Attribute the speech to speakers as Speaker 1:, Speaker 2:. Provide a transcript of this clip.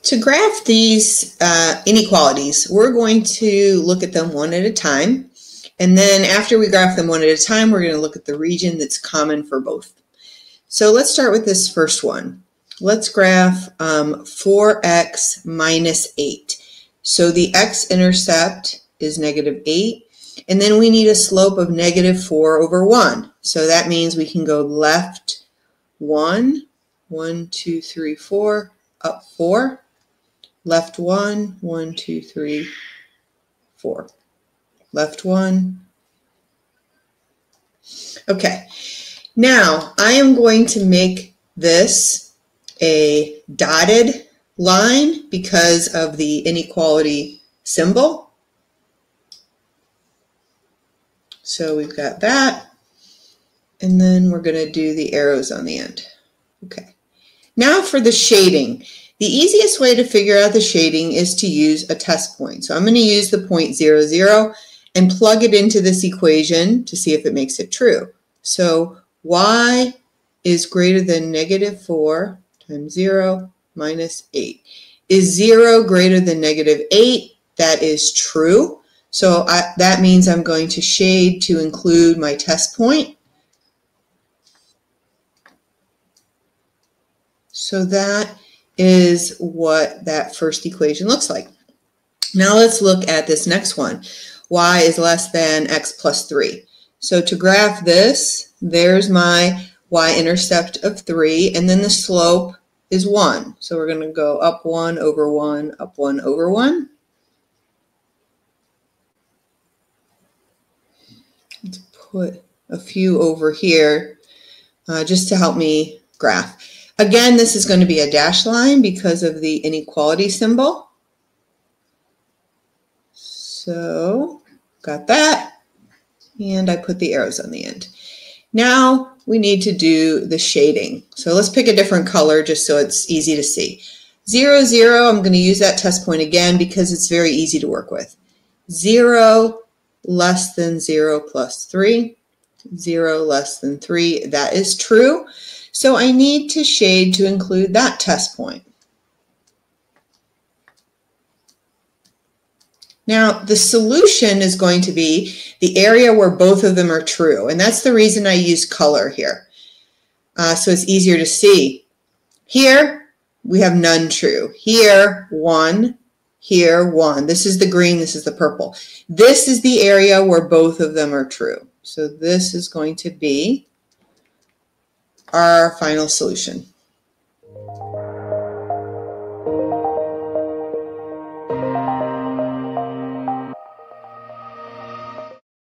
Speaker 1: To graph these inequalities, we're going to look at them one at a time. And then after we graph them one at a time, we're going to look at the region that's common for both. So let's start with this first one. Let's graph 4x minus 8. So the x-intercept is negative 8. And then we need a slope of negative 4 over 1. So that means we can go left 1, 1, 2, 3, 4, up 4. Left 1, 1, 2, 3, 4. Left 1. Okay, now I am going to make this a dotted line because of the inequality symbol. So we've got that, and then we're going to do the arrows on the end. Okay, now for the shading. The easiest way to figure out the shading is to use a test point. So I'm going to use the point 0, 0 and plug it into this equation to see if it makes it true. So y is greater than negative 4 times 0 minus 8. Is 0 greater than negative 8? That is true. So that means I'm going to shade to include my test point. So that is what that first equation looks like. Now let's look at this next one. Y is less than x plus 3. So to graph this, there's my y-intercept of 3, and then the slope is 1. So we're going to go up 1 over 1, up 1 over 1. Let's put a few over here just to help me graph. Again, this is going to be a dashed line because of the inequality symbol. So, got that, and I put the arrows on the end. Now we need to do the shading. So let's pick a different color just so it's easy to see. 0, 0, I'm going to use that test point again because it's very easy to work with. 0 less than 0 plus 3. 0 less than 3, that is true. So I need to shade to include that test point. Now the solution is going to be the area where both of them are true, and that's the reason I use color here. So it's easier to see. Here we have none true. Here 1, here 1. This is the green, this is the purple. This is the area where both of them are true. So this is going to be our final solution.